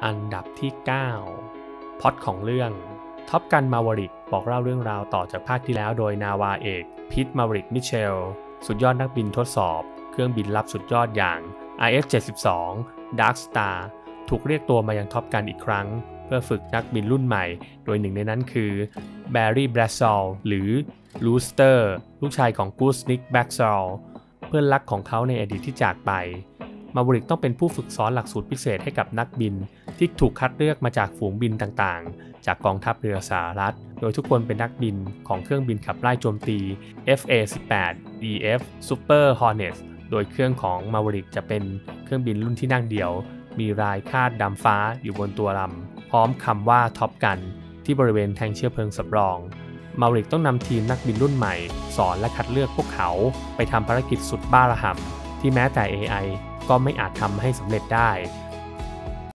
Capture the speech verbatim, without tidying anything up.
อันดับที่เก้าพล็อตของเรื่องท็อปกันมาวริกบอกเล่าเรื่องราวต่อจากภาคที่แล้วโดยนาวาเอกพีทมาวริกมิเชลสุดยอดนักบินทดสอบเครื่องบินลับสุดยอดอย่าง ไอ เอฟ เจ็ดสิบสอง Dark Star ถูกเรียกตัวมายังท็อปกันอีกครั้งเพื่อฝึกนักบินรุ่นใหม่โดยหนึ่งในนั้นคือแบร์รี่แบล็กซอลหรือลูสเตอร์ลูกชายของกูสนิกแบล็กซอลเพื่อนรักของเขาในอดีตที่จากไปมาวริกต้องเป็นผู้ฝึกสอนหลักสูตรพิเศษให้กับนักบินที่ถูกคัดเลือกมาจากฝูงบินต่างๆจากกองทัพเรือสหรัฐโดยทุกคนเป็นนักบินของเครื่องบินขับไล่โจมตี เอฟ เอ สิบแปด อี เอฟ Super Hornet โดยเครื่องของมาวริกจะเป็นเครื่องบินรุ่นที่นั่งเดี่ยวมีรายคาดดำฟ้าอยู่บนตัวลำพร้อมคำว่าท็อปกันที่บริเวณแทงเชื้อเพลิงสำรองมาวริกต้องนำทีมนักบินรุ่นใหม่สอนและคัดเลือกพวกเขาไปทำภารกิจสุดบ้าระห่ำที่แม้แต่ เอ ไอ ก็ไม่อาจทำให้สำเร็จได้